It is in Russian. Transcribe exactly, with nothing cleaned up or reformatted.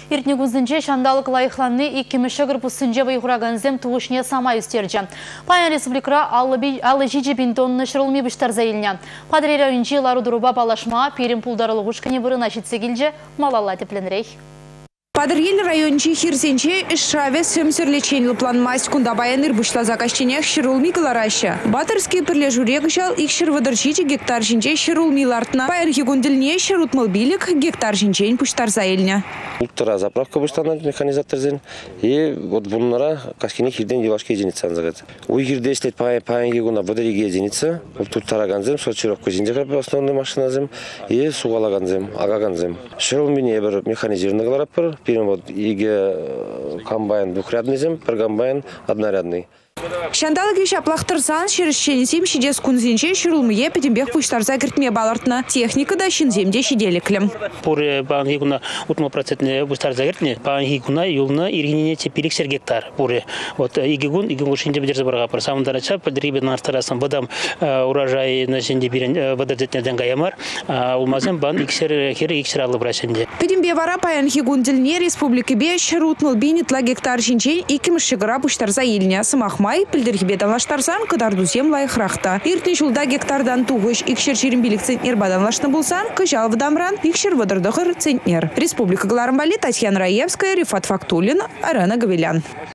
Иртнегузынче шандалық лайықланны иккеміші ғырпусынче вайғыраганзем туғышне сама үстерже. Паян республикра алы жиджи бинтонны шырылми бұштар заилня. Падрей райончи лару дуруба балашма перім пулдарылы ғушкіне бұрына шетсегілже малалла тепленрей. Падрей райончи хирсенче ишраве сөмсірлеченлі планмасть кундабаян ирбышла закашченех шырылми кылараща. Батырский пірле журе гышал икшір вадырчичи гектар жинче шырылми лартна. Паян хигунділне шырутмыл билік гектар жинчен пуштар заилня. Улттара заправка быштана механизаторзен и вот буннара каскине хирден девашки единица анзагат. У хирде след паян паян гигуна водориги единица, тут тараганзем, сочировку зиндекрап основной машиназем и сугалаганзем, агаганзем. Шырылмине бір механизированный глараппар, первым вот иге комбайн двухрядный зем, per комбайн однорядный. Шандалыги шаплахтырсан шершченесем шидес кунзинче шырылмые петембех пуштарза кертме балартна. Техника да шинземде шиделеклем. Пуре бангигуна утма процентне пуштарза кертне. Бангигуна юлна иргинине тепилик сер гектар. Пуре вот игигун игигун шинде бедерзе барга пар. Самандарача подрибе нарстарасан бадам урожай на шинде бирен бадерзетне денгаямар. Улмазем бан иксер хер иксер алып брашенде. Петембе вара паян хигундилне республики бе шырутмыл бинитла гектар шинчен икимшигра пуштарза илня самахмай пилдерхибе талаштарсан кыдардузем лайықрақта. Иртне жылда гектардан туғыш икшер черембилік центнер баданлашны болсан, кыжал вдамран икшер вадырдығыр центнер. Республика Гларамбали, Татьяна Раевская, Рифат Фактулин, Арена Гавилян.